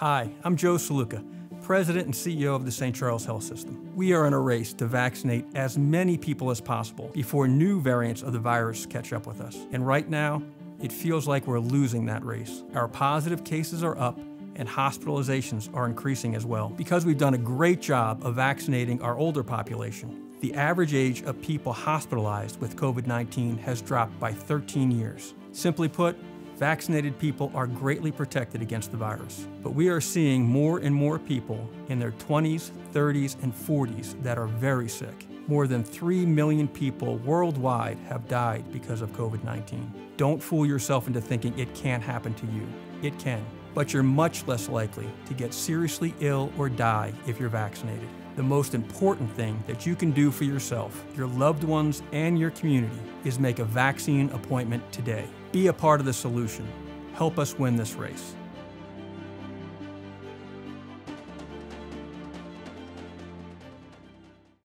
Hi, I'm Joe Saluka, President and CEO of the St. Charles Health System. We are in a race to vaccinate as many people as possible before new variants of the virus catch up with us. And right now, it feels like we're losing that race. Our positive cases are up and hospitalizations are increasing as well. Because we've done a great job of vaccinating our older population, the average age of people hospitalized with COVID-19 has dropped by 13 years. Simply put, vaccinated people are greatly protected against the virus. But we are seeing more and more people in their 20s, 30s, and 40s that are very sick. More than 3 million people worldwide have died because of COVID-19. Don't fool yourself into thinking it can't happen to you. It can, but you're much less likely to get seriously ill or die if you're vaccinated. The most important thing that you can do for yourself, your loved ones, and your community is make a vaccine appointment today. Be a part of the solution. Help us win this race.